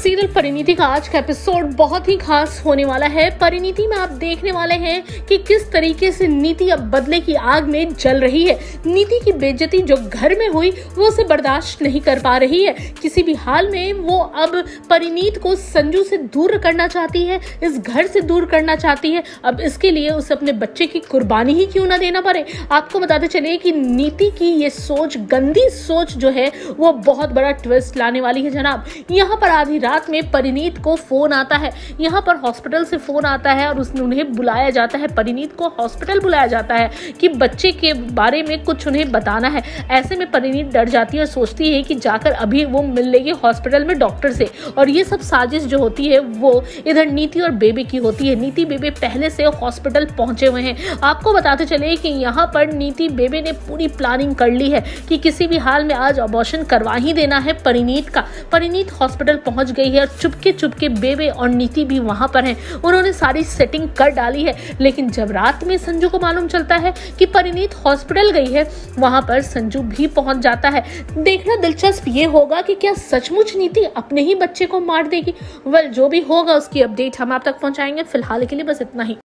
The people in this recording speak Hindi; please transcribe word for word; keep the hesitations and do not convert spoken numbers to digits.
सीरियल परिणीति का आज का एपिसोड बहुत ही खास होने वाला है। परिणीति में आप देखने वाले हैं कि किस तरीके से नीति अब बदले की आग में जल रही है। नीति की बेइज्जती जो घर में हुई वो उसे बर्दाश्त नहीं कर पा रही है। किसी भी हाल में वो अब परिणीत को संजू से दूर करना चाहती है, इस घर से दूर करना चाहती है। अब इसके लिए उसे अपने बच्चे की कुर्बानी ही क्यों ना देना पड़े। आपको बताते चलिए कि नीति की ये सोच, गंदी सोच जो है वो बहुत बड़ा ट्विस्ट लाने वाली है जनाब। यहाँ पर आधी रात में परिणीत को फोन आता है, यहाँ पर हॉस्पिटल से फोन आता है और उसने उन्हें बुलाया जाता है। परिणीत को हॉस्पिटल बुलाया जाता है कि बच्चे के बारे में कुछ उन्हें बताना है। ऐसे में परिणीत डर जाती है और सोचती है कि जाकर अभी वो मिल लेगी हॉस्पिटल में डॉक्टर से। और ये सब साजिश जो होती है वो इधर नीति और बेबी की होती है। नीति बेबी पहले से हॉस्पिटल पहुंचे हुए हैं। आपको बताते चले कि यहाँ पर नीति बेबी ने पूरी प्लानिंग कर ली है कि किसी भी हाल में आज अबॉर्शन करवा ही देना है परिणीत का। परिणीत हॉस्पिटल पहुंच गई है और चुपके चुपके बेबे और नीति भी वहां पर हैं। उन्होंने सारी सेटिंग कर डाली है। लेकिन जब रात में संजू को मालूम चलता है कि परिणीत हॉस्पिटल गई है, वहां पर संजू भी पहुंच जाता है। देखना दिलचस्प ये होगा कि क्या सचमुच नीति अपने ही बच्चे को मार देगी। वेल, जो भी होगा उसकी अपडेट हम आप तक पहुंचाएंगे। फिलहाल के लिए बस इतना ही।